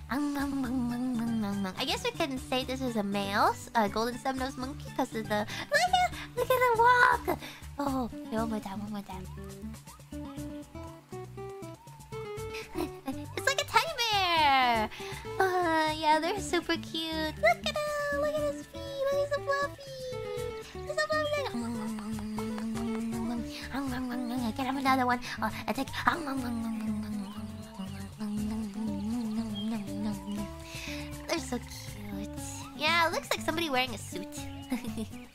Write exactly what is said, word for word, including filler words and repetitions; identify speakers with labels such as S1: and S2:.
S1: I guess we can say this is a male, uh, golden snub-nosed monkey because of the... Look at, look at it walk! Oh, okay, one more time, one more time. It's like a teddy bear! Uh, yeah, they're super cute. Look at him! Look at his feet! Look, he's so fluffy! He's so fluffy! Get him another one. Oh, I take... They're so cute. Yeah, it looks like somebody wearing a suit.